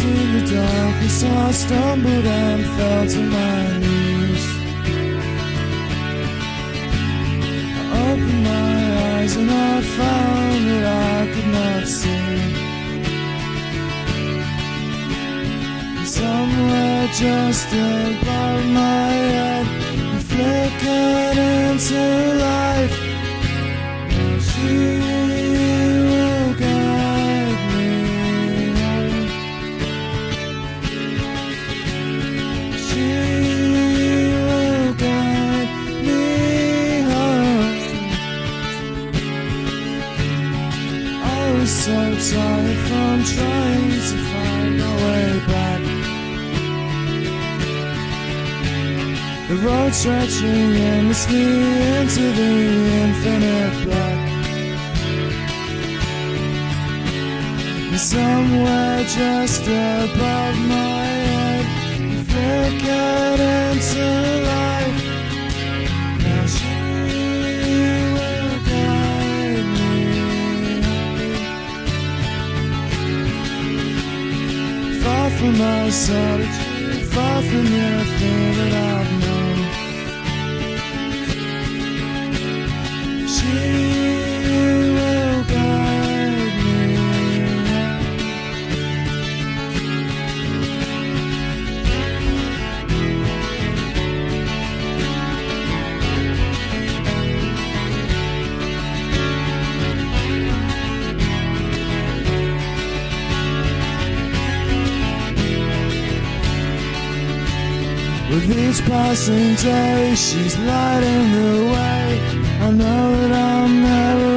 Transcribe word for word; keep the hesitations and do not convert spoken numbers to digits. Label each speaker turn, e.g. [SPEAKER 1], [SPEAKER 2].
[SPEAKER 1] in the darkness I stumbled and fell to my knees. I opened my eyes and I found that I could not see. And somewhere just above my head it flickered into life. Now she will guide me home. She will guide me home. I was so tired from trying to find my way back. The road stretching endlessly into the infinite black. And somewhere just above my head it flickered into life. Now she will guide me home. Far from my solitude, far from everything that I've known. She will guide me home. With each passing day she's lighting the way. I know that I'm never